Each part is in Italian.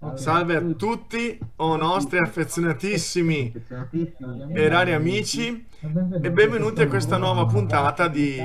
Salve a tutti, o nostri affezionatissimi e rari amici, e benvenuti a questa nuova puntata di...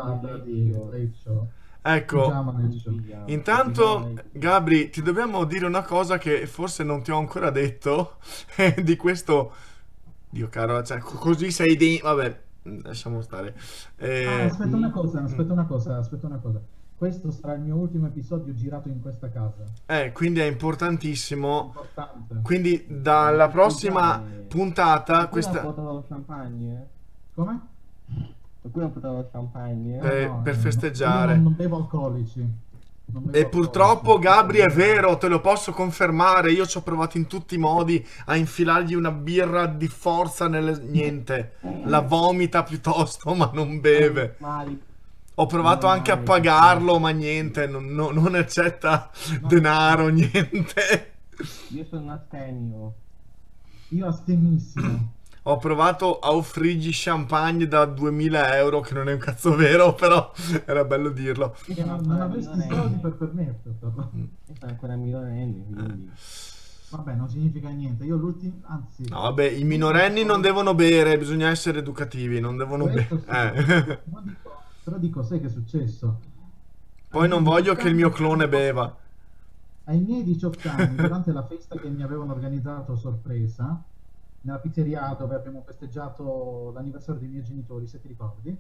Ecco, intanto Gabri, ti dobbiamo dire una cosa che forse non ti ho ancora detto, di questo... Dio caro, cioè, così sei di... Vabbè, lasciamo stare. Aspetta una cosa, aspetta una cosa, aspetta una cosa. Questo sarà il mio ultimo episodio girato in questa casa. Quindi è importantissimo. Importante. Quindi dalla prossima puntata, Questa ha questa... portato lo champagne? Come? Qualcuno ha portato lo champagne? Per No, festeggiare. io non bevo alcolici. Non bevo E purtroppo, alcolici. Gabri, è vero, te lo posso confermare. Io ci ho provato in tutti i modi a infilargli una birra di forza nel... Niente. La vomita piuttosto, ma non beve. Mali. Ho provato anche a pagarlo, ma niente. Non accetta denaro, niente. Io sono astenio. Io astenissimo. Ho provato a offrirgli champagne da 2000 euro, che non è un cazzo vero, però era bello dirlo. Che non avresti i soldi per permetterlo. Io sono ancora minorenne, quindi... Vabbè, non significa niente. Io l'ultimo, anzi... No, vabbè, i minorenni non devono bere, bisogna essere educativi, non devono Questo bere. sì. Però dico, sai che è successo? Poi non voglio che il mio clone beva. Ai miei 18 anni, durante la festa che mi avevano organizzato a sorpresa, nella pizzeria dove abbiamo festeggiato l'anniversario dei miei genitori, se ti ricordi,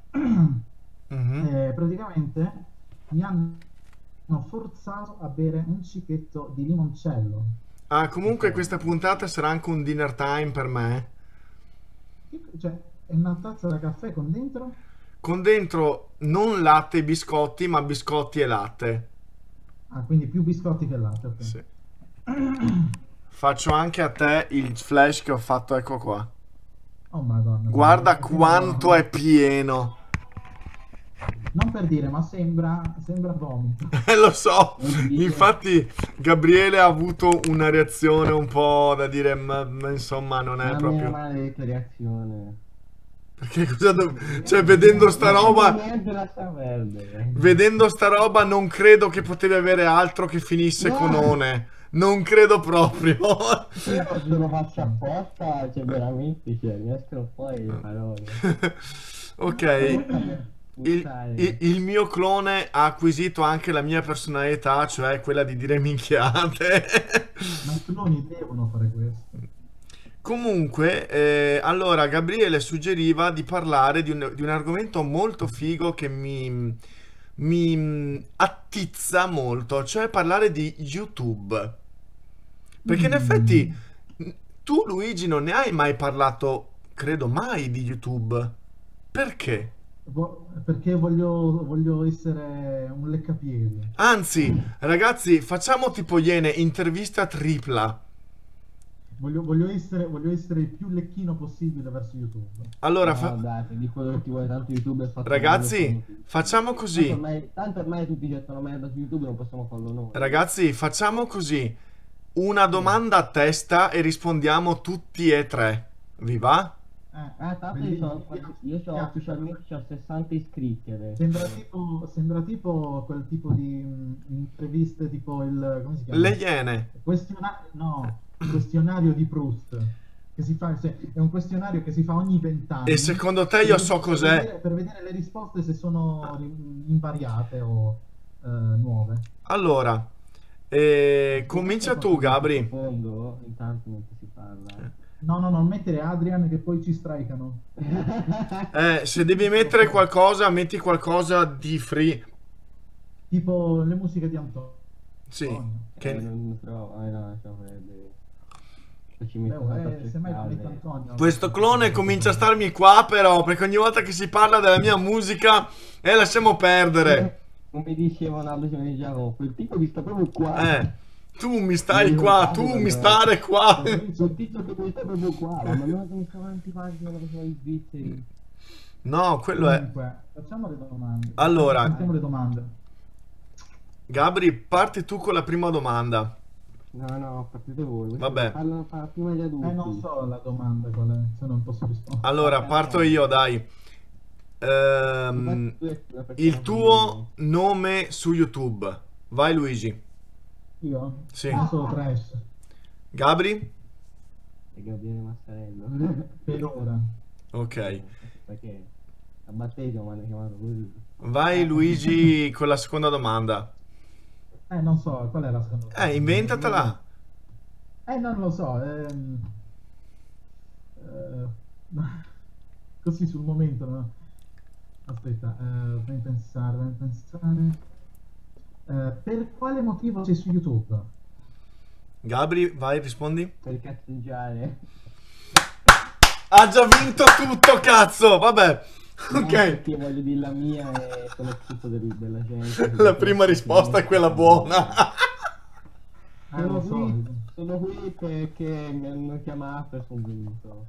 Mhm. praticamente mi hanno forzato a bere un cicchetto di limoncello. Ah, comunque questa puntata sarà anche un dinner time per me. Cioè, è una tazza da caffè con dentro? Con dentro non latte e biscotti, ma biscotti e latte. Ah, quindi più biscotti che latte, ok. Sì. Faccio anche a te il flash che ho fatto, ecco qua. Oh madonna. Guarda quanto è pieno. Non per dire, ma sembra vomito. Lo so, infatti Gabriele ha avuto una reazione un po' da dire, ma insomma non è Ma meno proprio... maledetta reazione. Perché cioè, vedendo sta roba... Niente, lascia perdere. Vedendo sta roba non credo che potevi avere altro che finisse No. con one. Non credo proprio. Io se lo faccio apposta, cioè veramente, cioè, mi escono fuori le parole. Ok. Il mio clone ha acquisito anche la mia personalità, cioè quella di dire minchiate. Ma i cloni devono fare questo. Comunque, allora Gabriele suggeriva di parlare di un argomento molto figo che mi attizza molto, cioè parlare di YouTube. Perché in effetti tu, Luigi, non ne hai mai parlato, credo mai, di YouTube. Perché? Perché voglio essere un leccapiedi. Anzi, ragazzi, facciamo tipo Iene, intervista tripla. Voglio essere il più lecchino possibile verso YouTube. Allora, No, dai, se di quello che ti vuole tanto YouTube è fatto. ragazzi, facciamo così. Tanto ormai tutti cercano merda su YouTube, non possiamo farlo noi. Ragazzi, facciamo così. Una domanda a testa e rispondiamo tutti e tre. Vi va? Tanto io ho ufficialmente c'ho 60 iscritti adesso. Sembra tipo quel tipo di interviste, tipo il... come si chiama? Le Iene. No, il questionario di Proust. Che si fa, è un questionario che si fa ogni 20 anni. E secondo te io so cos'è? Per vedere le risposte se sono invariate o nuove. Allora, comincia tu, Gabri. Fondo, intanto non si parla. No, non mettere Adrian che poi ci strikano. Se devi mettere qualcosa, metti qualcosa di free. Tipo le musiche di Antonio. Sì. Non trovo, no, lascia perdere. Ci Beh, metto tanto a semmai ti metto cercare. Antonio. Questo clone comincia a starmi qua, però, perché ogni volta che si parla della mia musica, lasciamo perdere. Come diceva Naldo, ci diceva, quel tipo mi sta proprio qua. Tu mi stai qua, tu mi stare qua. Sul tizio che mi sta proprio qua, ma non mi stavo antipatico alla persona di svizzeri. No, quello è... Comunque, facciamo le domande. Allora, Sentiamo le domande. Gabri, parti tu con la prima domanda. No, partite voi. Vabbè. Parlano prima gli adulti. Non so la domanda qual è, se non posso rispondere. Allora, parto io, dai. Il tuo nome su YouTube. Vai, Luigi. Io? Sì. Non solo trash, Gabri? E Gabriele Massarello. per ora. Ok. Perché a battesimo mi hanno chiamato così. Vai Luigi con la seconda domanda. Non so, qual è la seconda domanda? Inventatela. Non lo so. Così sul momento, no? Aspetta, fammi pensare, fammi pensare. Per quale motivo sei su YouTube? Gabri, vai, rispondi. Per cazzeggiare. Ha già vinto tutto, cazzo! Vabbè. No, Ok. perché voglio dire la mia e sono tutto della gente. La prima risposta è quella buona. Lo so. Sono qui perché mi hanno chiamato e sono venuto.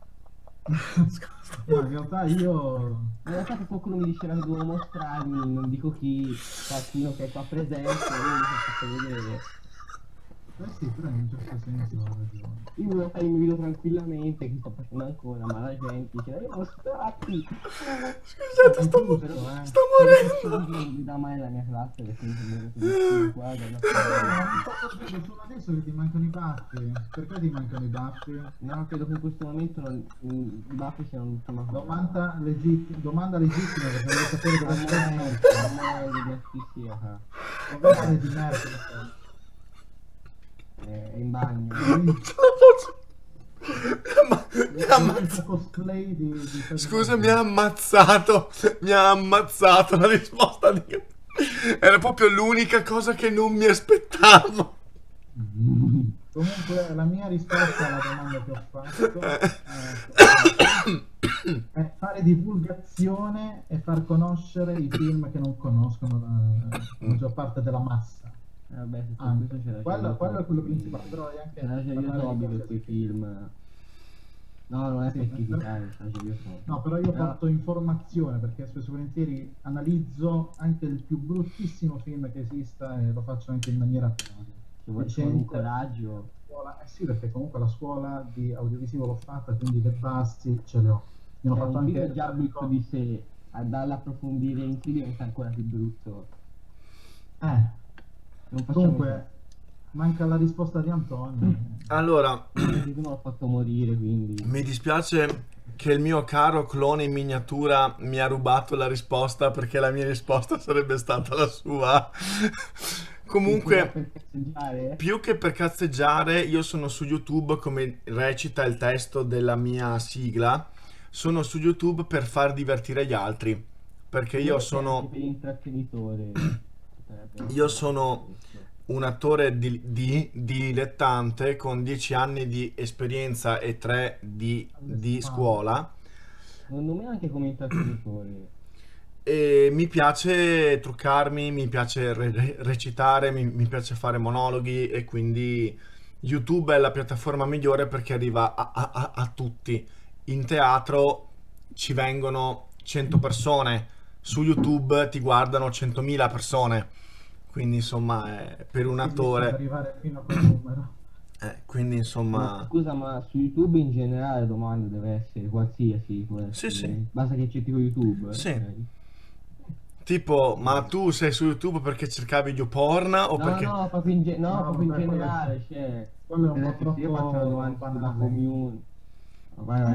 No, in realtà io... In realtà che qualcuno mi diceva che dovevo mostrarmi, non dico chi, qualcuno che è qua presente, e io mi sono fatto vedere. Sì, però in un certo senso ho ragione. Io volevo fare il mio video tranquillamente, che sto facendo ancora, ma la gente dice, io mostrarti! Scusate, sto morendo. Non mi dà mai la mia classe, perché mi sembra che guarda, Solo adesso che ti mancano i baffi. Perché ti mancano i baffi? no, credo che in questo momento i baffi siano l'ultima cosa. Domanda legittima perché voglio sapere dove stai. Non è di asfissia, Dove sei di merda? è in bagno. Non ce la faccio. Mi ha ammazzato. Cosplay di Scusa, mi ha ammazzato. Mi ha ammazzato la risposta di... Era proprio l'unica cosa che non mi aspettavo. Comunque la mia risposta alla domanda che ho fatto è fare divulgazione e far conoscere i film che non conoscono la maggior parte della massa. Vabbè, Anche. Quello è quello principale, però è anche c'era io parlare Toby di per cose quei che- film. No, non è Sì, per criticare, c'era io Toby. No, però io porto informazione perché spesso e volentieri analizzo anche il più bruttissimo film che esista e lo faccio anche in maniera Ci vuole un coraggio. sì, perché comunque la scuola di audiovisivo l'ho fatta, quindi che passi ce le ho. Ne ho Cioè, fatto un video anche già brutto di sé, dall'approfondire in sé diventa ancora più brutto. Non facciamo Comunque manca la risposta di Antonio. Allora, tu non l'ho fatto morire, quindi. mi dispiace che il mio caro clone in miniatura mi ha rubato la risposta perché la mia risposta sarebbe stata la sua. Comunque, Per cazzeggiare? più che per cazzeggiare, io sono su YouTube come recita il testo della mia sigla. Sono su YouTube per far divertire gli altri. Perché io sono... Per intrattenitore. Io sono un attore dilettante con 10 anni di esperienza e 3 di scuola. Secondo me anche come intrattenitore. E mi piace truccarmi, mi piace recitare, mi piace fare monologhi e quindi YouTube è la piattaforma migliore perché arriva a tutti. In teatro ci vengono 100 persone, su YouTube ti guardano 100.000 persone, quindi insomma per un attore... Arrivare fino a quel numero. Quindi insomma... Scusa, ma su YouTube in generale la domanda deve essere qualsiasi, può Sì, essere. sì. Basta che cerchi con YouTube. Sì. Ok. Tipo, ma tu sei su YouTube perché cercavi YouPorn o No, perché... no, proprio in, No, proprio in vabbè, quello- generale, cioè. quello è un per po' esempio, io troppo faccio la domanda sulla banale. comune. Vai.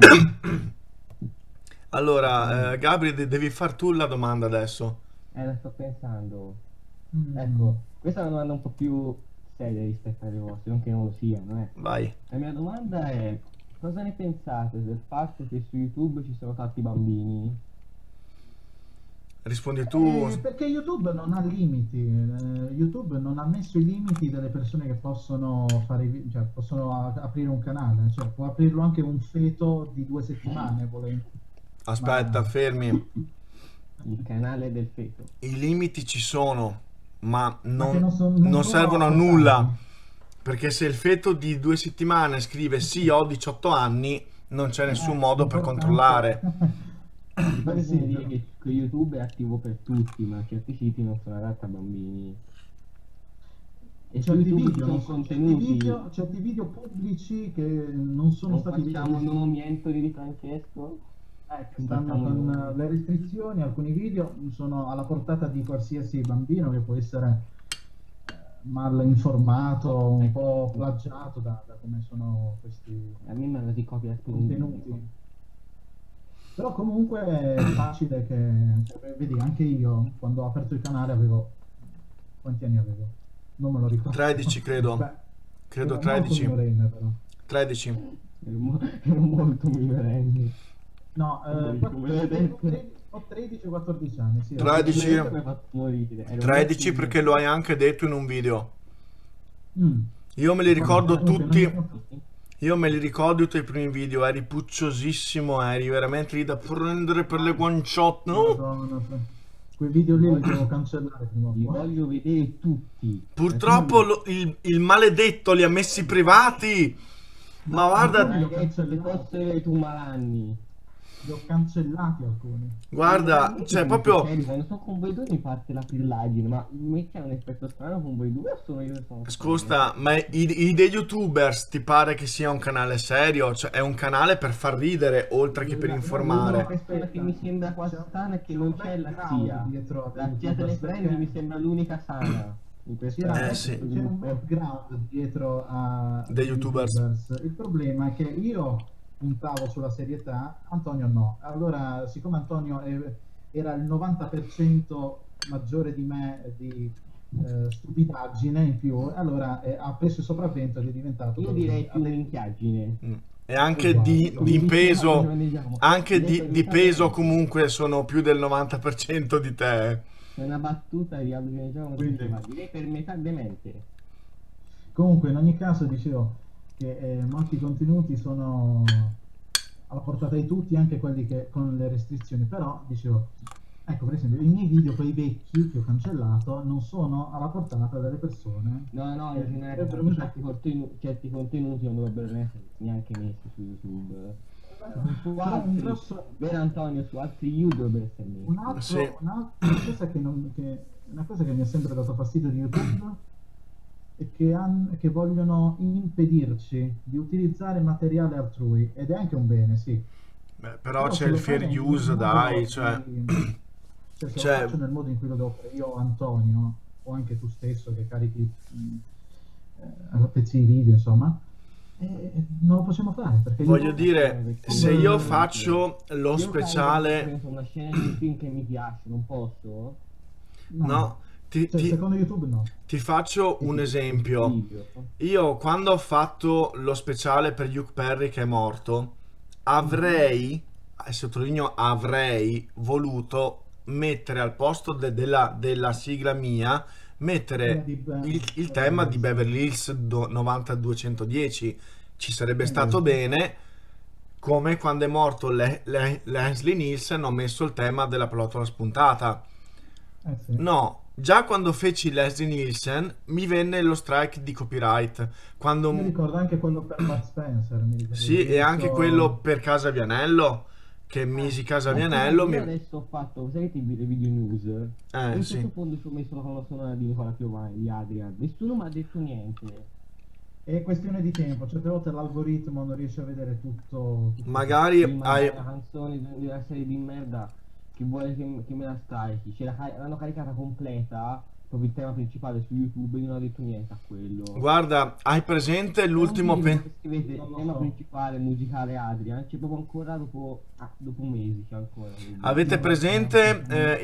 Allora, Gabri, devi far tu la domanda adesso. La sto pensando. Mm. Ecco, questa è una domanda un po' più seria rispetto alle vostre, non che non lo siano, Vai. La mia domanda è: cosa ne pensate del fatto che su YouTube ci sono tanti bambini? Rispondi tu. Perché YouTube non ha limiti, YouTube non ha messo i limiti delle persone che possono fare, cioè possono aprire un canale, cioè può aprirlo anche un feto di 2 settimane, volendo. Aspetta, Ma- fermi. Il canale del feto. I limiti ci sono, ma che non, non son- non non sono servono a portati. nulla. Perché se il feto di 2 settimane scrive sì, ho 18 anni, non c'è nessun modo per Importante. controllare. Poi sì, bisogna dire che YouTube è attivo per tutti, ma certi siti non sono adatti a bambini. E su certi YouTube ci video, sono contenuti. certi video pubblici che non sono Non stati facciamo visti. nomi Anthony di Francesco. Che stanno con le restrizioni, alcuni video sono alla portata di qualsiasi bambino che può essere mal informato, un po' plagiato da come sono questi A me mi hanno di copia contenuti. Però comunque è facile che, cioè, vedi, anche io quando ho aperto il canale avevo, quanti anni avevo? Non me lo ricordo. 13 credo. Beh, Credo ero molto 13. minorenne però. 13. Ero molto minorenne. No, Come l'hai detto? ho 13-14 anni, sì. 13. Mi ha fatto morire. Ero 13 molto perché lo hai anche detto in un video. Mm. Io me li ricordo Comunque, tutti. non- Io me li ricordo i tuoi primi video. Eri pucciosissimo, eri veramente lì da prendere per le guanciotte. No? Madonna, quei video lì li devo cancellare prima o Li poi. voglio vedere tutti. Purtroppo il maledetto li ha messi privati. Ma guarda, Li ho Le cancellati, fossero tu malanni. li ho cancellati alcuni. guarda, cioè proprio... Quando sono con voi due mi parte la pillaggine, ma mi c'è un effetto strano con voi due o sono io che sono Scusa, ma i dei YouTubers ti pare che sia un canale serio? Cioè è un canale per far ridere oltre che per Una informare. persona che mi sembra qua sana è che non c'è la zia. Dietro La zia te le prendi mi sembra l'unica sana. In questa sì. c'è un background dietro a Dei YouTubers. Il problema è che io puntavo sulla serietà, Antonio no. Allora, siccome Antonio era il 90% maggiore di me di stupidaggine in più, allora ha preso il sopravvento ed è diventato... io direi più un'inchiaggine. E anche di peso, anche di peso comunque sono più del 90% di te. È una battuta di Aldo Viene Quindi- ma direi per metà demente. Comunque, in ogni caso, dicevo che molti contenuti sono alla portata di tutti, anche quelli che con le restrizioni, però dicevo, ecco, per esempio, i miei video, quelli vecchi che ho cancellato, non sono alla portata delle persone. No, in generale certi contenuti non dovrebbero essere neanche messi su YouTube. Su Però altri, vero Antonio, su altri YouTube dovrebbero essere messi. Sì. Una cosa una cosa che mi ha sempre dato fastidio di YouTube è che vogliono impedirci di utilizzare materiale altrui, ed è anche un bene, sì. Beh, però c'è se il lo fair fai nel use, modo dai, di- cioè... se Cioè- lo faccio nel modo in cui lo devo fare io, Antonio, o anche tu stesso che carichi pezzi di video, insomma, non lo possiamo fare perché Voglio io- dire, se io faccio lo Io speciale... carico una scena di un film che mi piace, non posso? No, Cioè, secondo YouTube no. ti faccio un esempio. Video. Io quando ho fatto lo speciale per Luke Perry che è morto, avrei, e sottolineo avrei, voluto mettere al posto della sigla mia, mettere il tema di Beverly Hills 90210. Ci sarebbe stato bene, come quando è morto Leslie Nielsen ho messo il tema della pallottola spuntata. Sì. No, già quando feci Leslie Nielsen mi venne lo strike di copyright. Quando... Mi ricordo anche quello per Bud Spencer, mi ricordo. Sì, e anche quello per Casa Vianello, che misi Casa Vianello. Io adesso ho fatto, sai che le video news? In Sì. sottofondo ci ho messo la colonna sonora di Nicola Piovani, di Adrian. Nessuno mi ha detto niente. È questione di tempo, certe volte l'algoritmo non riesce a vedere tutto. Magari Prima hai... la canzone della serie di merda che vuole che me la scarichi. L'hanno caricata completa, proprio il tema principale su YouTube, e non ho detto niente a quello. Guarda, hai presente l'ultimo... Scrivete il tema principale musicale Adrian, c'è proprio ancora dopo mesi, c'è ancora. Avete presente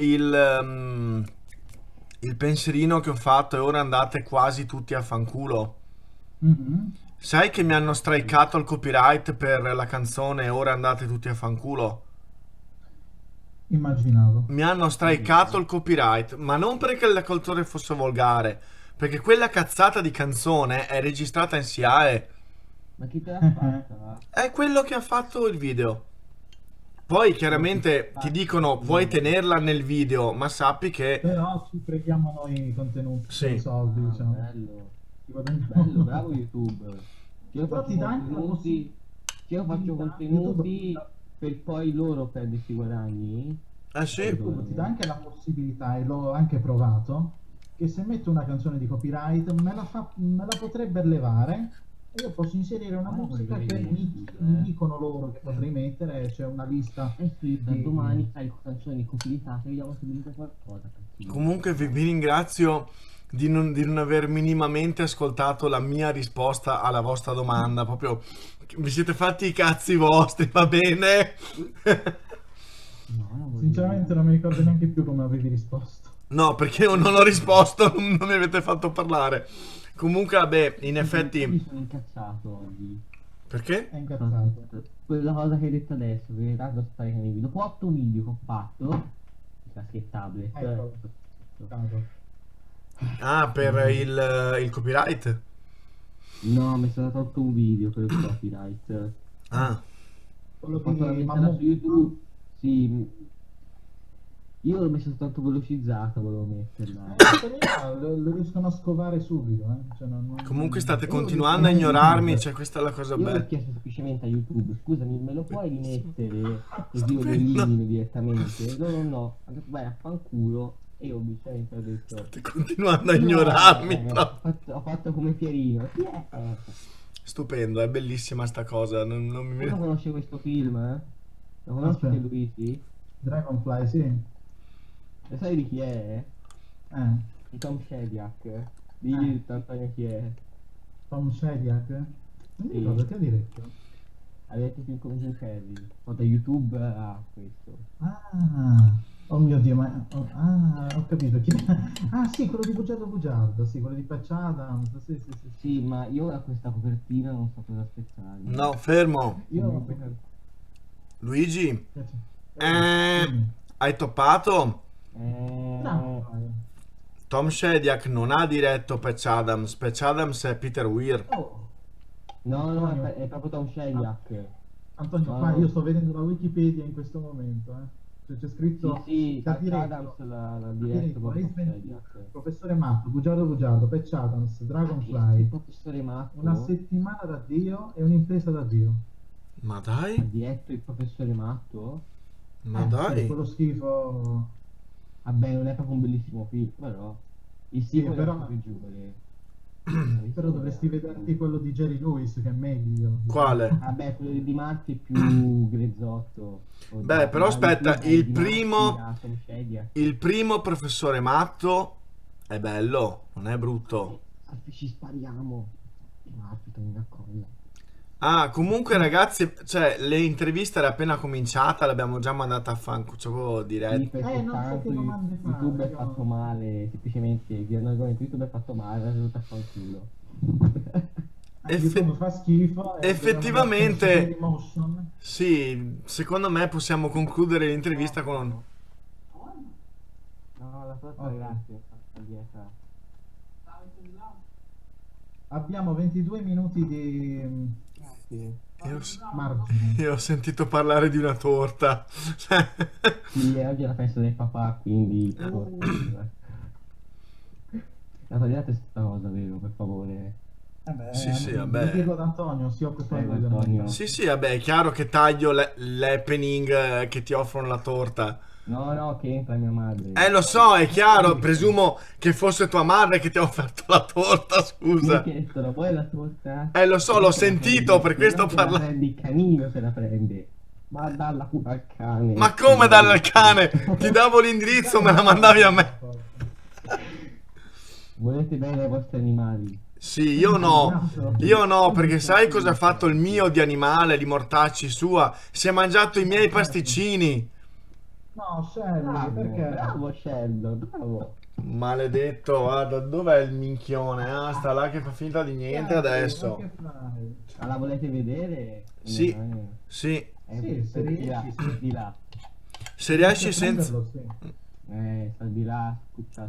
il pensierino che ho fatto e ora andate quasi tutti a fanculo? Mhm. Sai che mi hanno strikeato il copyright per la canzone e ora andate tutti a fanculo? Immaginavo. Mi hanno strikeato il copyright, ma non perché il cultore fosse volgare, perché quella cazzata di canzone è registrata in SIAE. Ma chi te l'ha fatta? È quello che ha fatto il video. Poi chiaramente ti dicono puoi tenerla nel video, ma sappi che... Però ci prendiamo noi i contenuti, Sì. i soldi, diciamo. Bello. Ci guadagniamo. Bello, bravo YouTube. Io Però faccio ti dà anche la contenuti, io faccio contenuti per poi loro prendersi i guadagni. Sì. YouTube ti dà anche la possibilità, e l'ho anche provato, che se metto una canzone di copyright me la potrebbe levare e io posso inserire una musica che mi dicono loro che potrei mettere, c'è una lista E da domani carico canzoni copyrightate, vediamo se mi dice qualcosa. Comunque vi ringrazio di non aver minimamente ascoltato la mia risposta alla vostra domanda. Proprio vi siete fatti i cazzi vostri, va bene? No, non voglio Sinceramente non mi ricordo neanche più come avevi risposto. No, perché io non ho risposto, non mi avete fatto parlare. Comunque, vabbè, in Mi effetti... sono incazzato oggi. Perché? È incazzato. Quella cosa che hai detto adesso, che tanto stai nei video. Dopo 8 video che ho fatto, che tablet. Ecco. Cazzo. Ah, per il copyright? No, mi sono tolto un video per il copyright. Ah, Quello Ho fatto la di metterla Mammut. su YouTube. Sì. Io l'ho messo tanto velocizzata, volevo metterla. Lo riescono a scovare subito, Cioè, comunque state Io continuando a non- ignorarmi, cioè questa è la cosa Io ho bella. chiesto semplicemente a YouTube, scusami, me lo puoi rimettere? Così io lo Stupendo. elimino direttamente. Loro no, ha detto vai a fanculo. E io ovviamente ho detto State continuando a ignorarmi, ho no? fatto come Pierino. Sì, Stupendo, è bellissima sta cosa, non mi... Uno conosce questo film, eh? Lo conosci Aspetta. Luigi? Dragonfly, sì. E sai di chi è? Di Tom Shedyak. Di Antonio chi è? Tom Shedyak. Non mi Sì. ricordo che ha diretto. Avete più come Jim Carrey. Ho da YouTube a questo. Ah, oh mio Dio, ho capito. Ah, sì, quello di Bugiardo Bugiardo, sì, quello di Patch Adams, sì. Sì, ma io da questa copertina non so cosa aspettarmi. No, fermo. Io... Luigi, Dimmi. hai toppato? No. Tom Shedyak non ha diretto Patch Adams, Patch Adams è Peter Weir. Oh, No, è proprio Tom Shedyak. Antonio, No. qua io sto vedendo la Wikipedia in questo momento, Cioè, c'è scritto Sì, che ha Patch diretto- Adams l'ha ha diretto diretto proprio Ace Tom Ventura, Shedyak. Professore Matto, Bugiardo Bugiardo, Patch Adams, Il Dragonfly, professore Matto Una settimana da Dio e un'impresa da Dio. Ma ha dai, diretto il professore Matto? ma Sì, dai. quello schifo. Vabbè, non è proprio un bellissimo film, però il sequel però- è proprio peggiore. Però dovresti vederti quello di Jerry Lewis, che è meglio. Quale? Vabbè, quello di Marti è più grezzotto. Beh, però aspetta, il primo- Tom Shedyak. Il primo professore Matto è bello, non è brutto. Ci spariamo. Marti, mi raccolla. Ah, comunque ragazzi, cioè, le interviste era appena cominciata, l'abbiamo già mandata a fanculo, cioè, proprio Sì, diretto. perché non so tanto che domande fare, YouTube è io- fatto male, semplicemente il argomento YouTube è fatto male, è venuto a fanculo. Effe- YouTube fa schifo. e effettivamente- dobbiamo mettere Dailymotion. Sì, secondo me possiamo concludere l'intervista con... No, la foto Ok. ragazzi, è fatta dieta. Abbiamo 22 minuti di Grazie. margine. Io ho sentito parlare di una torta. Cioè, Sì, oggi è la festa del papà, quindi... La togliate sta cosa, vero, per favore. Sì, vabbè. Dirlo ad Antonio, si occupa Prego, lui del Antonio. montaggio. sì, vabbè, è chiaro che taglio l'happening che ti offrono la torta. No, che entra mia madre. Lo so, è chiaro, presumo che fosse tua madre che ti ha offerto la torta, scusa. Mi ha chiesto, "La vuoi la torta?" Lo so, l'ho sentito, per questo parla. parla... Il canino se la prende. Ma dalla cura al cane. Ma come dal cane? Ti davo l'indirizzo, me la mandavi a me. Volete bene ai vostri animali. Sì, io no, perché sai cosa ha fatto il mio di animale, di mortacci sua? Si è mangiato i miei pasticcini. No, Shelly, Bravo, perché? bravo Sheldon, bravo. Maledetto, guarda, dov'è il minchione? Ah, sta là che fa finta di niente Ma adesso. che fai? Ma la volete vedere? Sì. Sì, Sì, se di là, riesci, sì. di là. se riesci senza... Prenderlo, sì. Sta di là, scucciate,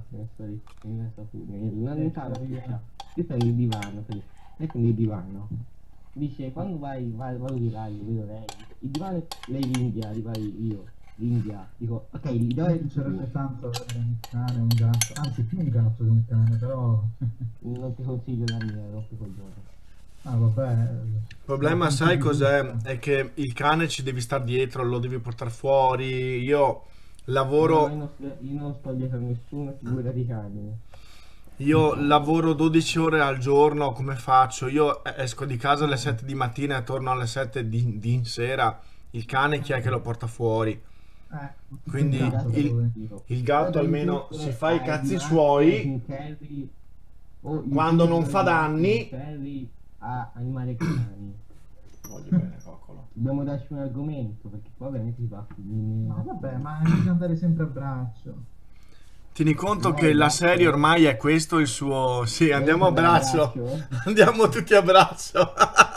non tanto, io prendo il divano, lei prende il divano. Dice, quando vado di là, io vedo lei. Il divano, lei l'India, io. L'India. Dico, ok, dove Mi piacerebbe tanto avere un cane, un gatto, anzi più un gatto che un cane, però... non ti consiglio la mia, rompi coglione. Ah, vabbè. Il problema, sai cos'è? È che il cane ci devi star dietro, lo devi portare fuori. Io lavoro... No, io non sto dietro a nessuno, figura di cani. Io lavoro 12 ore al giorno, come faccio? Io esco di casa alle 7 di mattina e torno alle 7 di sera. Il cane chi è che lo porta fuori? Quindi cazzo, il gatto almeno si fa i cazzi suoi quando non fa danni. A animali cani. Voglio bene, coccolo. Dobbiamo darci un argomento perché qua veramente si va a finire. No, vabbè, ma bisogna andare sempre a braccio. Tieni conto che la serie ormai è questo il suo... Sì, andiamo a braccio. Andiamo tutti a braccio.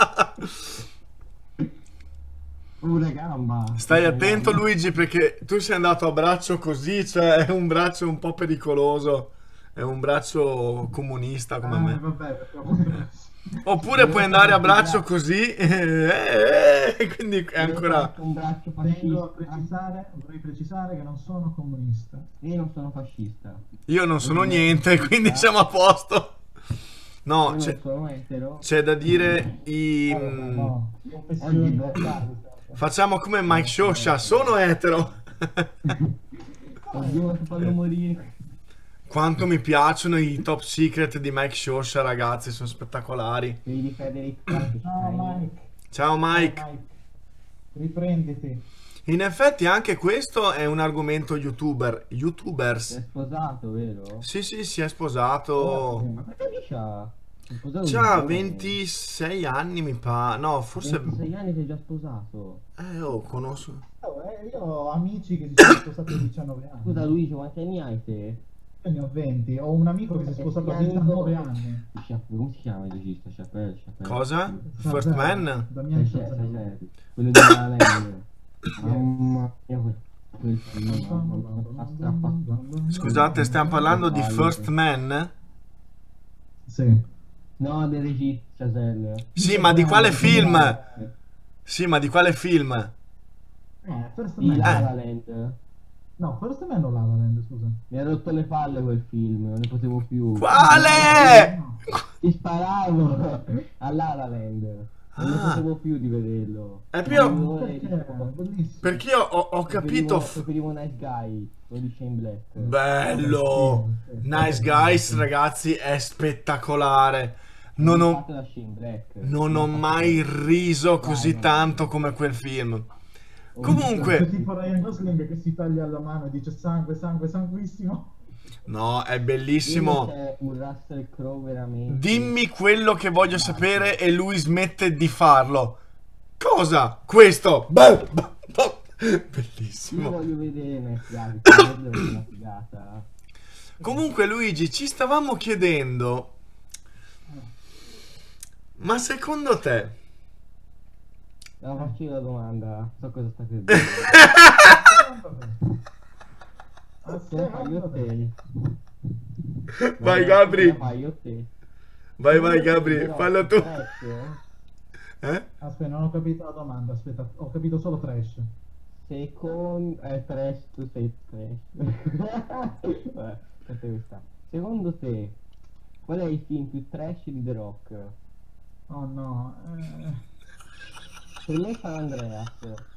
Una gamba. Stai attento Luigi perché tu sei andato a braccio così, cioè è un braccio un po' pericoloso. È un braccio comunista come me. Vabbè, perché... Oppure puoi andare a braccio così, quindi è ancora... Un braccio vorrei precisare che non sono comunista. Io non sono fascista. Io non sono niente, quindi siamo a posto. No, c'è da dire No, facciamo come Mike Shosha, sono etero. Oddio, fanno morire. Quanto mi piacciono i top secret di Mike Shosha, ragazzi, sono spettacolari. Ciao Mike. Ciao Mike. Riprenditi. In effetti anche questo è un argomento Si è youtubers. sposato, vero? Sì, si è sposato. Ma perché c'ha? C'ha 26 anni mi pare. No, forse... 26 anni sei già sposato. Conosco. Io ho amici che si sono sposati a 19 anni. Scusa Luigi, quanti anni hai te? Io ne ho 20. Ho un amico che si è sposato a 19 anni. Come si chiama il regista? Chappelle? Cosa? First Man? Damian Chazelle. Quello di La La Land. Mamma mia, quel film. Scusate, stiamo parlando di First Man? Sì. No, del regista Chazelle. Sì, ma di quale film? Sì, ma di quale film? First Di Man. La La Land. No, First Man o La La Land, scusa. Mi ha rotto le palle quel film, non ne potevo più. Quale? No. Ti sparavo a La La Land. Non ne potevo più di vederlo. È più... Perché? Bellissimo. Perché io ho capito... Preferivo Nice Guy, quello di Shane Black. Bello! Nice Guys, ragazzi, è spettacolare. Non ho Fatto da Shane Black. mai riso così tanto come quel film. C'è Comunque... tipo Ryan Gosling che si taglia la mano e dice sangue, sangue, sanguissimo. No, è bellissimo. C'è un Russell Crowe veramente. Dimmi quello che voglio sapere e lui smette di farlo. Cosa? Questo? Io Bellissimo. voglio vedere Nice Guy, perché è una figata. Comunque Luigi, ci stavamo chiedendo, ma secondo te... No, faccio io la domanda, so cosa sta credendo. Fai io te. Vai Gabri. Fai io te. Vai Gabri, Però, fallo tu. trash, Aspetta, non ho capito la domanda, aspetta, ho capito solo trash. trash, tu sei trash. Vabbè, aspetta questa. Secondo te, qual è il film più trash di The Rock? Oh no. Per me San Andreas.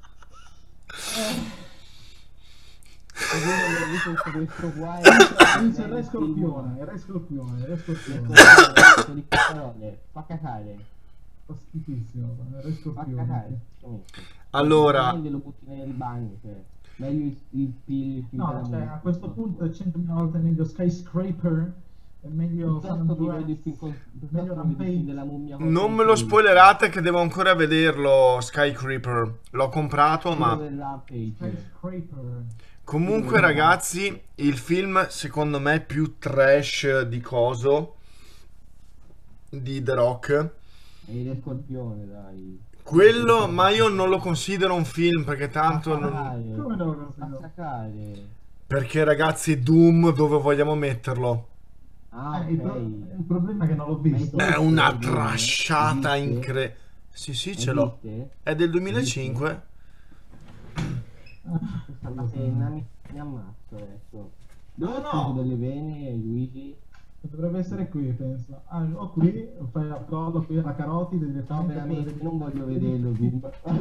Questo qua è Il Re Scorpione, il Re Scorpione, il Re Scorpione. di parole, fa cacare. Fa schifissimo, il Re Fa Scorpione. cacare. Allora, Lo butti nei bagni, cioè. Meglio il film No, cioè a questo punto è 100.000 volte meglio Skyscraper, è meglio San Andreas, meglio Rampage. della mummia. non me lo spoilerate che devo ancora vederlo Sky Creeper. L'ho comprato, ma... Skyscraper. Comunque ragazzi, il film secondo me più trash di coso di The Rock. E il Scorpione, dai. Quello, ma io non lo considero un film perché tanto non... Come non lo considero? Attaccare. Perché ragazzi, Doom dove vogliamo metterlo? Ah, Il, il problema è che non l'ho visto. È una trasciata incredibile. Sì, ce l'ho. È del 2005. Mi ammazzo adesso. Dove no. delle vene, Luigi? Dovrebbe essere qui, penso. O qui, fai l'approdo qui alla carotide No, direttamente. veramente, non voglio vederlo, Doom.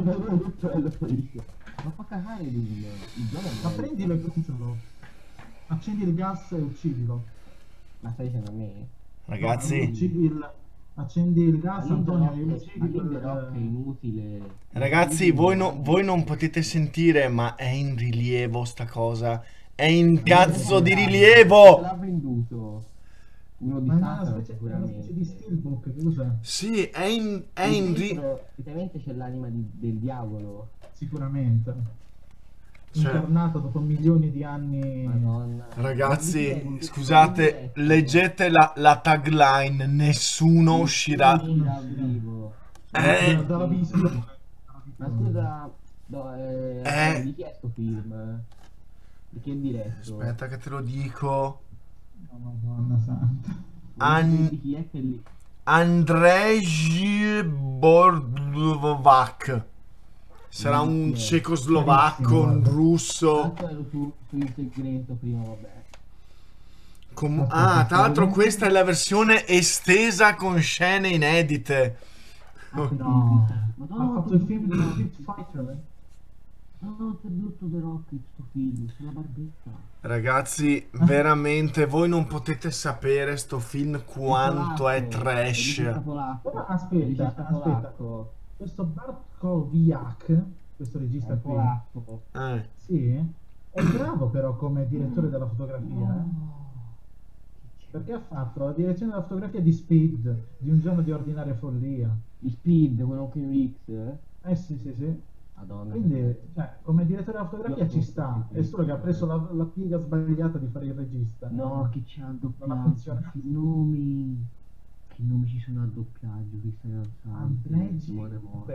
Ma fa cagare Doom. Ma prendilo e brucialo. Accendi il gas e uccidilo. Ma stai dicendo a me? Ragazzi, No, uccidi Accendi il gas, Antonio, io Ma uccidi lì The Rock è quel... inutile. Ragazzi, voi non potete sentire, ma è in rilievo sta cosa. È in cazzo di Ce rilievo! l'ha venduto. Uno di Ma Satana è una specie di sicuramente. steelbook, che cos'è? Sì, è Lì in dentro effettivamente c'è l'anima del diavolo. Sicuramente. Cioè, Incarnato dopo milioni di anni. Madonna. Ma vi ragazzi, prego, scusate, leggete la tagline. Nessuno uscirà. uscirà vivo. Dalla visione. Ma scusa, di chi è sto film? Di chi è diretto? Aspetta che te lo dico. Oh, Madonna santa. Di chi è che lì? Andrzej Bordovak. Sarà un cecoslovacco, un russo. Tanto ero su Il Segreto prima, vabbè. Tra l'altro questa è la versione estesa con scene inedite. No. Madonna, Ha fatto il film di Street Fighter. no, che brutto The Rock in sto film, c'è la barbetta. Ragazzi, veramente voi non potete sapere sto film quanto è trash. Però aspetta. Questo Bartkowiak, questo regista qui, polacco. sì, è bravo però come direttore della fotografia, perché ha fatto la direzione della fotografia di Speed, di Un giorno di ordinaria follia. Di Speed, quello con X. Sì. Madonna. Quindi, cioè, come direttore della fotografia ci sta, è solo che ha preso la piega sbagliata di fare il regista. No, che c'è al Non ha doppiaggio. funzionato. Che nomi ci sono al doppiaggio, che stai alzando? Simone Moro.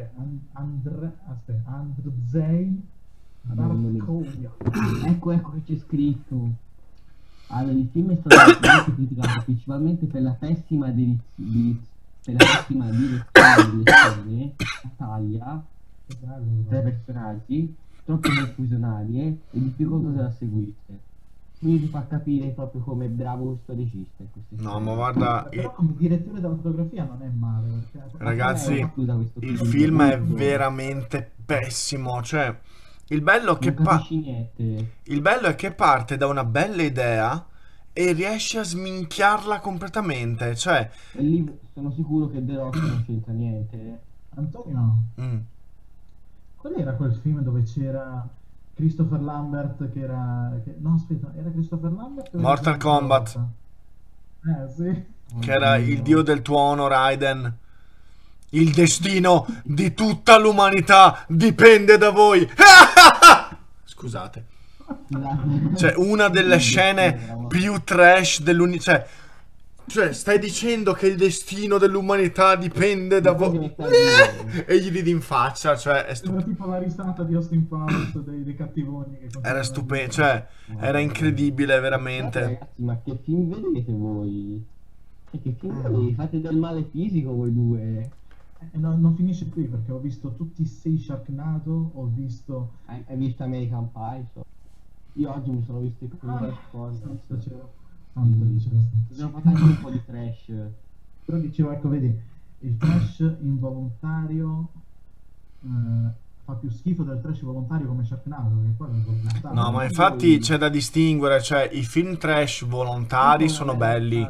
Andrzej Bartkowiak. Ecco che c'è scritto. Allora, il film è stato molto criticato principalmente per la pessima direzione delle scene, la taglia, tre personaggi, troppo confusionarie e difficoltose da seguire. Quindi ti fa capire proprio come è bravo questo regista in queste No, scene. ma guarda, Però come direttore della fotografia non è male. Perché... ragazzi, Scusa, questo il film film è brutto. veramente pessimo. Cioè, il bello è che Non capisci niente. il bello è che parte da una bella idea e riesce a sminchiarla completamente. Cioè, E lì sono sicuro che The Rock non c'entra niente. Antonio, mm, qual era quel film dove c'era Christopher Lambert che era... No, aspetta, era Christopher Lambert? o era Mortal John Kombat. Travolta? Sì. che era il dio del tuono, Raiden. Il destino di tutta l'umanità dipende da voi. Scusate. Cioè, una delle scene più trash dell'universo. Cioè, stai dicendo che il destino dell'umanità dipende da voi. E gli ridi in faccia. Cioè, è Era tipo la risata di Austin Powers dei cattivoni. Che era stupendo. Cioè, era incredibile, veramente. Ragazzi, ma che film vedete voi? E che film vedete? Fate del male fisico voi due. Non finisce qui perché ho visto tutti i 6 Sharknado, ho visto... Hai visto American Pie? Io oggi mi sono visto i primi cose. Bisogna fare anche un po' di trash. Però dicevo, ecco, vedi, il trash involontario fa più schifo del trash volontario come Sharknado, che quello è involontario. No, ma infatti c'è da distinguere. Cioè, i film trash volontari sono belli.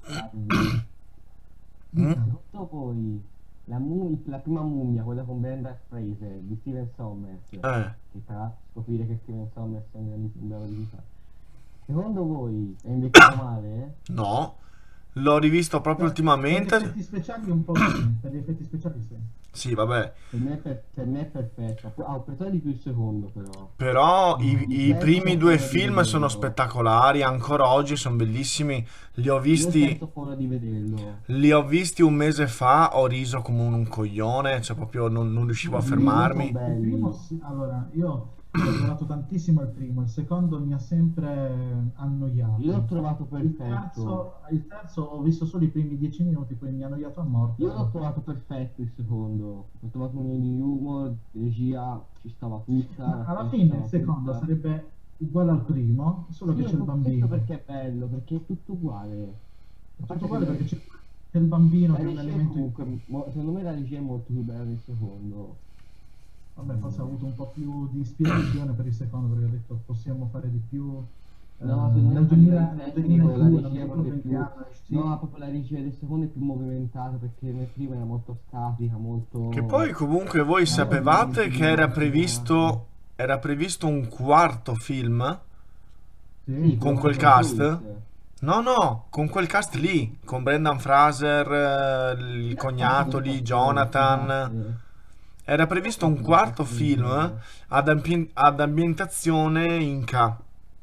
Tutto poi la prima mummia, quella con Brenda Fraser di Steven Sommers, che farà scoprire che Steven Sommers è un grandissimo bravo di vita. Secondo voi è invecchiato male? No, l'ho rivisto proprio Per gli ultimamente. effetti speciali un po' sì, per gli effetti speciali sì. Sì, vabbè. Per me è perfetto. Ho apprezzato di più il secondo però. Però i primi due fuori di film vederlo. sono spettacolari, ancora oggi sono bellissimi. Li ho Io visti, sento fuori di vederlo. li ho visti un mese fa, ho riso come un coglione, cioè proprio non riuscivo a fermarmi. Il primo, allora, io ho adorato tantissimo il primo, il secondo mi ha sempre annoiato. Io l'ho trovato Il perfetto. terzo ho visto solo i primi 10 minuti, poi mi ha annoiato a morte. Io l'ho trovato perfetto il secondo. Ho trovato un linea di humor, regia, ci stava tutta. Ma la alla storia fine stava il secondo tutta. sarebbe uguale al primo, solo che Io c'è il l'ho bambino. detto perché è bello, perché è tutto uguale. È tutto uguale perché c'è il bambino La che è un regia elemento... comunque, secondo me la regia è molto più bella del secondo. Vabbè, forse ha avuto un po' più di ispirazione per il secondo perché ha detto possiamo fare di più. No, secondo nel me fanno 2000 nel riflettere con la 2002, non mi regia ricordo proprio in che più... anno è No, uscito. proprio la regia del secondo è più movimentata perché nel primo era molto statica, Che poi molto... comunque voi Ma io sapevate che Macchina. era previsto un quarto film Sì, sì, con quello con quel Tom cast? Cruise. No, no, con quel cast lì, con Brendan Fraser, il cognato Con lì, Tom Cruise, Jonathan. esatto. Era previsto un Fatto un quarto cast del film genere. ad ambientazione Inca.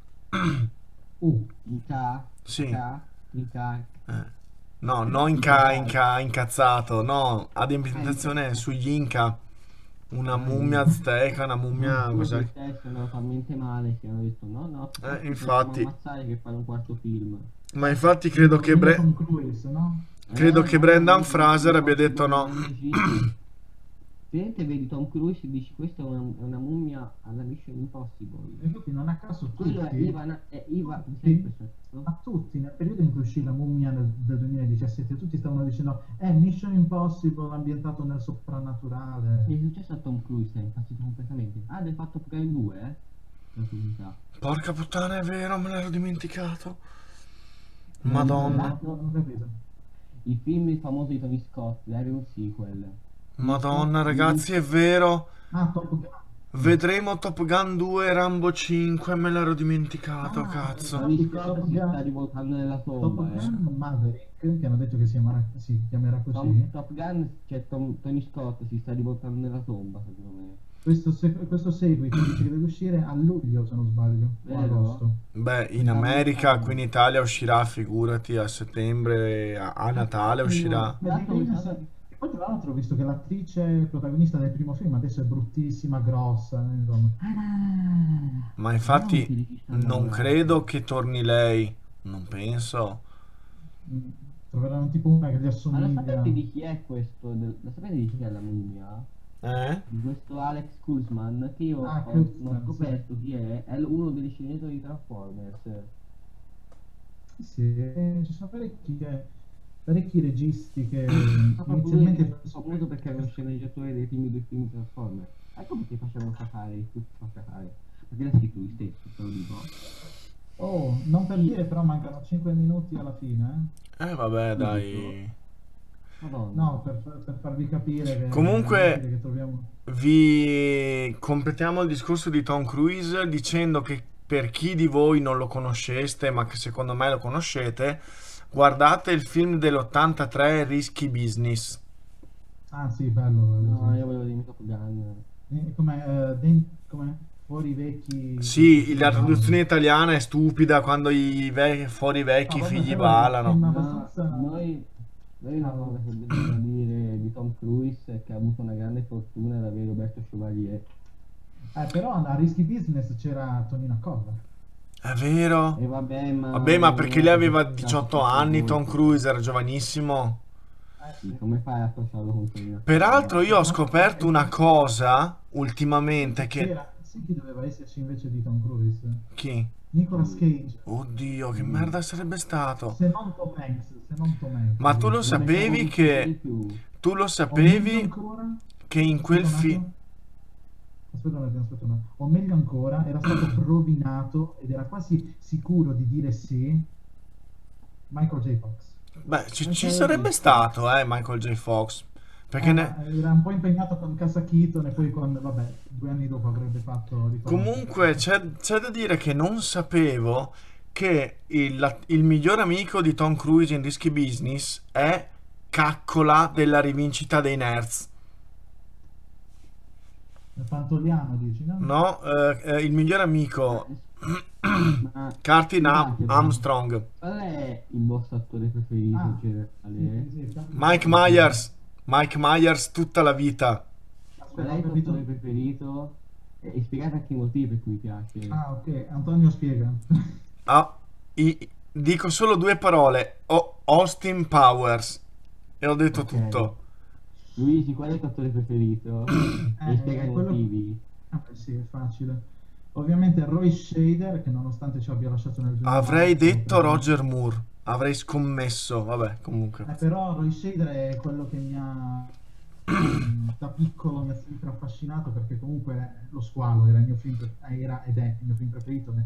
Inca, Sì. Inca, Inca. Eh. No, no Inca dai. incazzato, no, ad Inca. ambientazione sugli Inca. Una mummia Inca. azteca, una mummia... Solo che Cos'è? il testo è andato talmente male che hanno detto no, no, piuttosto ci facciamo Infatti. ammazzare che fare un quarto film. Ma infatti quello, quello Tom Cruise, no? credo che No, Brendan Mission Fraser abbia detto Impossible no. non esiste. Se vedi Tom Cruise e dici questa è una mummia alla Mission Impossible. Infatti non a caso Quello è tutti, Ivan, mi sembra tutti, perfetto. ma tutti nel periodo in cui uscì la mummia del 2017, tutti stavano dicendo Mission Impossible ambientato nel soprannaturale. Che è successo a Tom Cruise? È impazzito completamente. Ah, hai fatto Top Gun 2, eh? Per curiosità. Porca puttana, è vero, me l'ero dimenticato. Non Madonna. ricordato? Non ho capito. Il film famoso di Tony Scott, deve avere un sequel. Madonna, ragazzi, è vero. Ah, Top Gun. Vedremo Top Gun 2 e Rambo 5, me l'ero dimenticato, Ah, cazzo. Tony Top Scott si Gun. sta rivoltando nella Top tomba, Gun Maverick, che hanno detto che si chiamerà così. Top Gun, c'è Tony Scott si sta rivoltando nella tomba, secondo me. Questo seguito dice che deve uscire a luglio, se non sbaglio, o Vero? agosto. Beh, in America, qui in Italia uscirà, figurati, a settembre, a Natale uscirà. Beh, e poi tra l'altro ho visto che l'attrice protagonista del primo film adesso è bruttissima, grossa, insomma. Ma infatti non credo che torni lei, non penso. Troveranno tipo una che gli Ma lo assomiglia. sapete di chi è questo? Lo sapete di chi è la mummia? Di questo Alex Kuzman, che io non ho scoperto chi è uno degli sceneggiatori di Transformers. Sì, ci sono parecchi registi che Inizialmente inizialmente famoso perché era lo sceneggiatore dei primi due film di Transformers. Ecco perché facevano cacare, tutti fa cacare. Perché l'ha scritto lui stesso, te lo dico. Oh, non per dire, però mancano 5 minuti alla fine. Vabbè, dai. Madonna. No, per farvi capire che Comunque, che troviamo. vi completiamo il discorso di Tom Cruise dicendo che per chi di voi non lo conosceste, ma che secondo me lo conoscete, guardate il film dell'83 Risky Business. Ah sì, bello. No, Sì. io volevo dire Top Gun. Com'è? Fuori i vecchi. Sì, la traduzione italiana è stupida quando fuori i vecchi No, vabbè, figli però ballano. sembra No, abbastanza. noi una cosa che dobbiamo dire di Tom Cruise è che ha avuto una grande fortuna ad avere Roberto Chevalier. Però a Risky Business c'era Tonino Accolla. È vero? E vabbè, Ma perché lei aveva non è 18 stato anni, molto. Tom Cruise era giovanissimo. Sì, come fai a associarlo con Tonino? Peraltro io ho scoperto una cosa ultimamente che... Sì, chi doveva esserci invece di Tom Cruise? Chi? Nicolas Cage. Oddio, che merda sarebbe stato. Se non Tom Hanks. Ma tu lo sapevi che... Tu lo sapevi che in quel film... Aspetta un attimo. O meglio ancora, era stato rovinato ed era quasi sicuro di dire sì Michael J. Fox. Beh, ci sarebbe stato, Michael J. Fox. Perché era un po' impegnato con Casa Keaton e poi vabbè, 2 anni dopo avrebbe fatto Comunque c'è da dire che non sapevo che il miglior amico di Tom Cruise in Risky Business è Caccola della Rivincita dei Nerds. Pantoliano, dici, no? No, il miglior amico Curtin Armstrong. Qual è il vostro attore preferito in generale? Sì, Mike Myers. Mike Myers tutta la vita. Qual è il tuo attore preferito? E spiegate anche i motivi per cui mi piace. Ah, ok, Antonio spiega. Dico solo 2 parole. Austin Powers. E ho detto tutto. Luigi, qual è il tuo attore preferito? E spiega i motivi. Sì, è facile. Ovviamente Roy Shader, che nonostante ci abbia lasciato nel 2000. Avrei detto Roger Moore. Avrei scommesso. Vabbè, comunque. Però Roy Shader è quello che mi ha... da piccolo mi ha sempre affascinato, perché comunque Lo Squalo era il mio film ed è il mio film preferito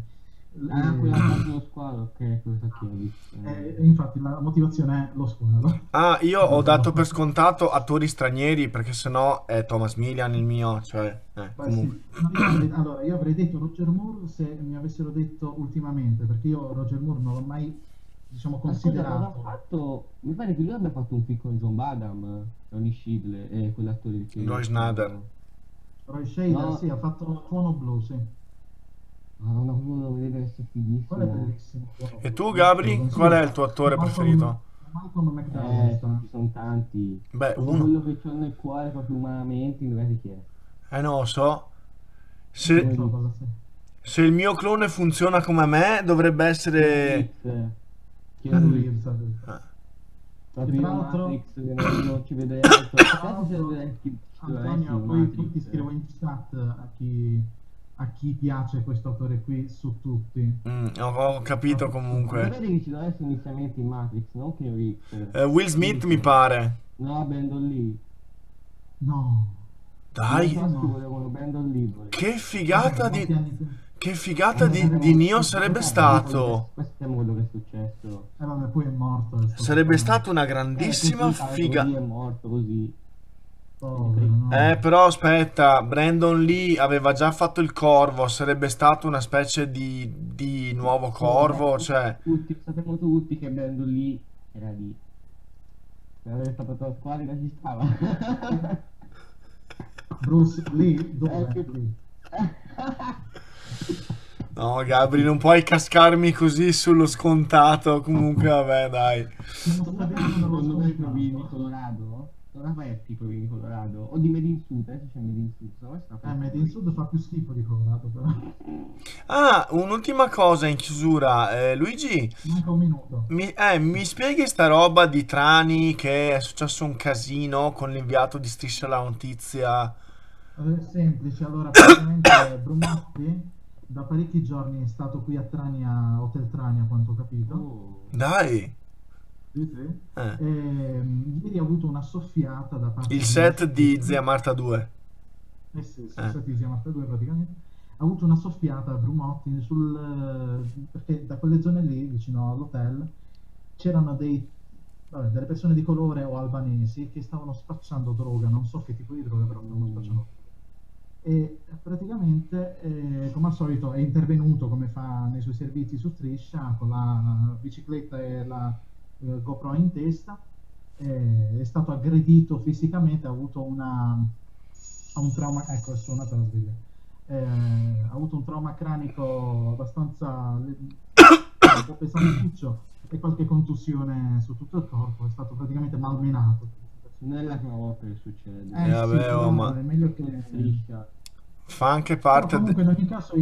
Quella parte dello squalo, ok, cosa che ho visto. Infatti la motivazione è lo squalo. Ah, io ho dato per scontato attori stranieri perché sennò è Thomas Milian il mio, cioè, Beh, comunque. sì. No, allora, io avrei detto Roger Moore se mi avessero detto ultimamente, perché io Roger Moore non l'ho mai, diciamo, considerato. Mi pare che lui abbia fatto un film con John Badham, Ronnie Schiedle, e quell'attore che... Roy Schneider. Roy Shader, No. sì, ha fatto Tuono Blu, sì. Madonna, come lo vedete essere Quello è fighissimo. bellissimo. E tu, Gabri, qual è il tuo attore preferito? Malcolm McDowell. Ci sono tanti. Beh, Proprio uno. quello che c'ho nel cuore, proprio umanamente, indovete chi è. Non lo so. Non Se, so cosa sia. se il mio clone funziona come me, dovrebbe essere... Keanu Reeves, La Che prima tra l'altro- Matrix che non ci vede altro. Adesso c'è Antonio, poi ti scrivo in chat a chi piace questo autore qui su tutti. Ho capito comunque. Sapete che ci doveva essere inizialmente in Matrix, non Keanu Reeves. Will Smith mi pare. No, Brandon Lee. No. Dai, I maschi volevano Brandon Lee. che figata Molti di... anni fa. Che figata di Neo sarebbe stato. Questo è quello che è successo. Vabbè, poi è morto. è stato Sarebbe fatto. stata una grandissima Così, figa. Così è morto così. Povero, no? Però aspetta, Brandon Lee aveva già fatto il corvo, sarebbe stato una specie di nuovo corvo, cioè... Sappiamo tutti che Brandon Lee era lì. Se avesse fatto la squadra ci stava. Bruce Lee, dove è Lee? No, Gabri, non puoi cascarmi così sullo scontato. Comunque, vabbè, dai. Secondo me i provini di Colorado? Non aperti i provini di Colorado. O di Made in Sud, adesso c'è Made in Sud. Made in Sud fa più schifo di Colorado, però. Ah, un'ultima cosa in chiusura. Luigi, Manca un minuto. mi spieghi sta roba di Trani che è successo un casino con l'inviato di Striscia la Notizia? Semplice, allora praticamente Brumotti da parecchi giorni è stato qui a Trani, a Hotel Trani, a quanto ho capito. Dai. Sì, sì. Ieri ha avuto una soffiata da parte Il set di Zia Marta 2. sì, il set di Zia Marta 2 praticamente. Ha avuto una soffiata a Brumotti perché da quelle zone lì, vicino all'hotel, c'erano delle persone di colore o albanesi che stavano spacciando droga, non so che tipo di droga, però stavano spacciando. E praticamente, come al solito, è intervenuto come fa nei suoi servizi su Striscia con la bicicletta e la GoPro in testa, è stato aggredito fisicamente, ha avuto un trauma, ecco, è suonata la sveglia, ha avuto un trauma cranico abbastanza un po' pesantuccio e qualche contusione su tutto il corpo, è stato praticamente malmenato. Non è la prima volta che succede. Vabbè, sì, ma è meglio che Striscia. fa anche Però parte comunque in ogni caso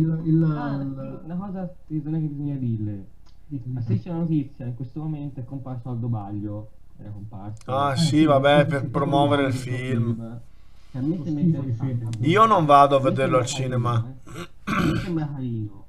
Una cosa che non è che bisogna dirle. A Striscia la Notizia in questo momento è comparso Aldo Baglio. Era comparso. Ah, sì, vabbè, per promuovere il film. Che a me sembra interessante. Io non vado a vederlo al cinema. Mi sembra carino.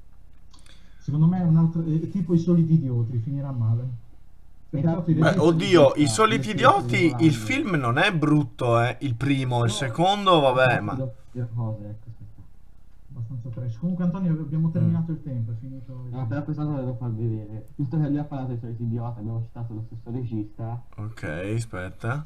secondo me è un altro tipo I Soliti Idioti, finirà male. Peccato i Beh, registi- oddio, I Soliti Idioti, il film non è brutto, il primo, il secondo, vabbè, ma... Cose, ecco, aspetta. abbastanza trash. Comunque Antonio abbiamo terminato il tempo, è finito. No, però questa cosa devo far vedere. Visto che lui ha parlato di Soliti Idioti, abbiamo citato lo stesso regista. Ok, aspetta.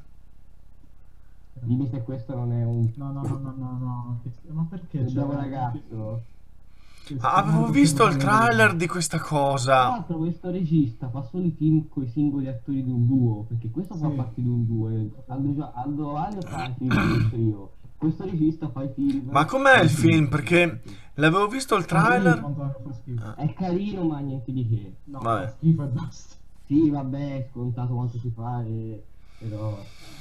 Dimmi se questo non è un No. Ma perché il c'è bravo ragazzo. Avevo visto il trailer di questa Tra cosa. l'altro questo regista fa solo i film con i singoli attori di un duo, perché questo fa Sì. parte di un duo. Aldo Vaglio fa i film del trio. Questo regista fa i film. Ma com'è il film? Perché l'avevo visto il trailer. Fa schifo. È carino ma niente di che. No, Vabbè. fa schifo e basta. Sì, vabbè, è scontato quanto si fa, però...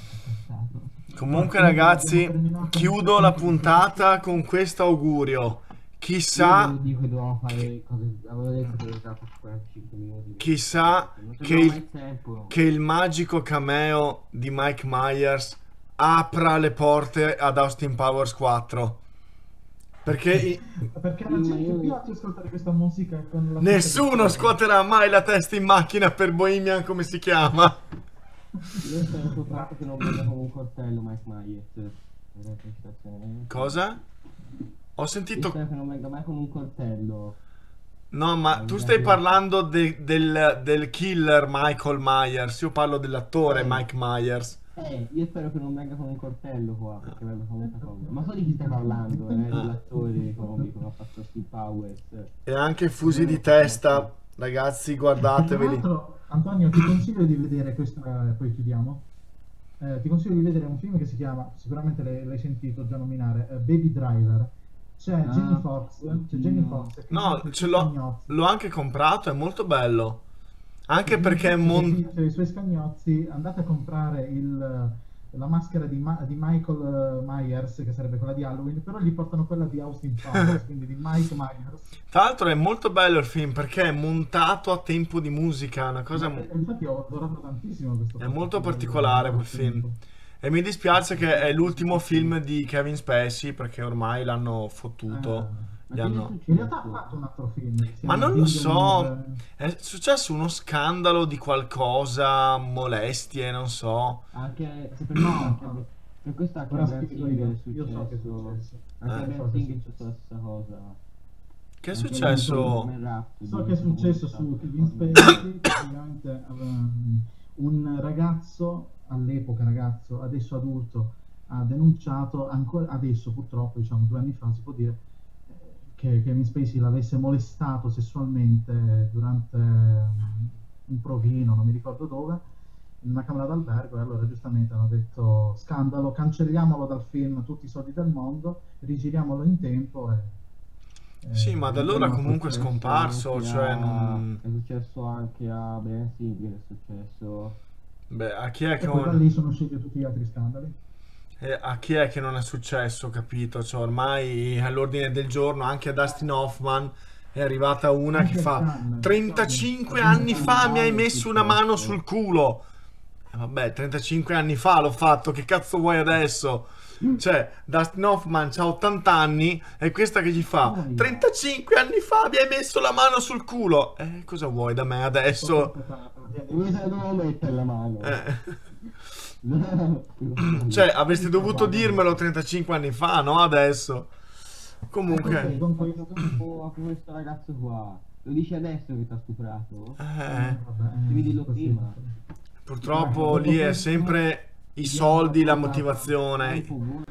Comunque, ragazzi, chiudo la puntata con questo augurio. Chissà, Io dico che dovevamo fare cose... Avevo detto che era 45 minuti. chissà Non che c'abbiamo mai il, tempo. che il magico cameo di Mike Myers apra le porte ad Austin Powers 4. Perché Perché la gente piace ascoltare questa musica con la nessuno scuoterà mai la testa in macchina per Bohemian, come si chiama. Io spero soltanto che non venga con un coltello Mike Myers. Cosa? Ho Io sentito... spero che non venga mai con un coltello. No, ma tu stai parlando del killer Michael Myers, io parlo dell'attore Mike Myers. Io spero che non venga con un coltello qua, perché avrebbe molta paura. Ma so di chi stai parlando, dell'attore comico che ha fatto Steve Powers. E anche fusi di testa, ragazzi, guardateveli. Tra l'altro, Antonio, ti consiglio di vedere questa, poi chiudiamo. Ti consiglio di vedere un film che si chiama, sicuramente l'hai sentito già nominare, Baby Driver. C'è Jamie Foxx, No, l'ho anche comprato, è molto bello. Anche perché i suoi scagnozzi, andate a comprare la maschera di Michael Myers, che sarebbe quella di Halloween, però gli portano quella di Austin Powers, quindi di Mike Myers. Tra l'altro è molto bello il film perché è montato a tempo di musica, una cosa... Infatti ho adorato tantissimo questo film. È molto particolare quel film. E mi dispiace che è l'ultimo film di Kevin Spacey perché ormai l'hanno fottuto. In realtà ha fatto un altro film. Ma non lo so, è successo uno scandalo di qualcosa, molestie, non so. Anche se per questa Ora Brian spiego Singer è io so che è successo. successo. Anche Brian Singer c'è stata la stessa cosa. Che è Anche successo? So che è successo su Kevin Spacey, praticamente un ragazzo, all'epoca ragazzo, adesso adulto, ha denunciato, ancora adesso purtroppo, diciamo 2 anni fa si può dire, che Kevin Spacey l'avesse molestato sessualmente durante un provino, non mi ricordo dove, in una camera d'albergo, e allora giustamente hanno detto scandalo, cancelliamolo dal film tutti i soldi del mondo, rigiriamolo in tempo Sì, ma da allora comunque è scomparso, cioè non... È successo anche a Brian Singer, è successo... Beh, a chi è che... E poi da lì sono usciti tutti gli altri scandali. A chi è che non è successo, capito? Cioè ormai è all'ordine del giorno, anche a Dustin Hoffman è arrivata una che fa 35 anni fa mi hai messo una mano sul culo. Vabbè, 35 anni fa l'ho fatto, che cazzo vuoi adesso? Cioè, Dustin Hoffman c'ha 80 anni e questa che gli fa 35 anni fa mi hai messo la mano sul culo. Cosa vuoi da me adesso? Dove devo mettere la mano? Cioè, avresti dovuto dirmelo 35 anni fa, no? Adesso. Comunque. Con questo ragazzo qua, lo dici adesso che ti ha stuprato? Devi dirlo prima. Purtroppo lì è sempre i soldi, la motivazione.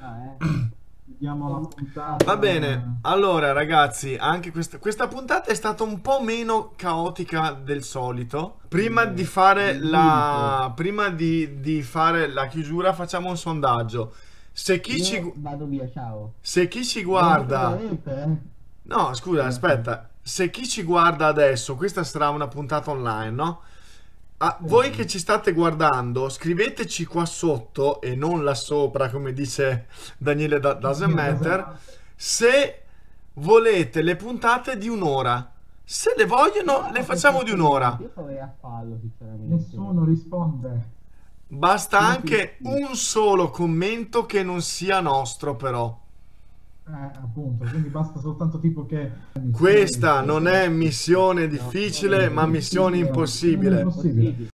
La puntata. Va bene, allora ragazzi, anche questa puntata è stata un po' meno caotica del solito. Prima di fare la chiusura facciamo un sondaggio. Se chi vado via, ciao. Se chi ci guarda... No, scusa, aspetta. Se chi ci guarda adesso, questa sarà una puntata online, no? Voi che ci state guardando, scriveteci qua sotto e non là sopra, come dice Daniele Doesn't Matter, se volete le puntate di un'ora. Se le vogliono, le facciamo di un'ora. Io farei a fallo, sinceramente. Nessuno risponde. Basta anche un solo commento che non sia nostro, però. Appunto, quindi basta soltanto tipo che... Questa non è missione difficile, ma missione impossibile.